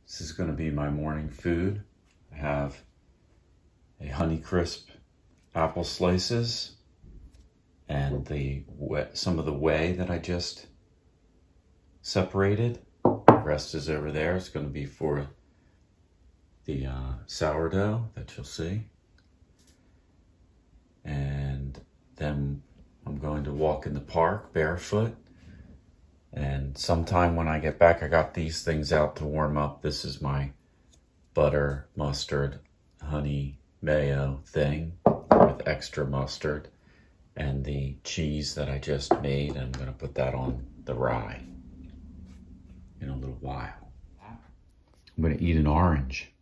This is going to be my morning food. I have a Honeycrisp apple slices and some of the whey that I just separated. The rest is over there. It's going to be for the sourdough that you'll see. And then I'm going to walk in the park barefoot. And sometime when I get back, I got these things out to warm up. This is my butter, mustard, honey, mayo thing with extra mustard. And the cheese that I just made, I'm going to put that on the rye in a little while. I'm going to eat an orange.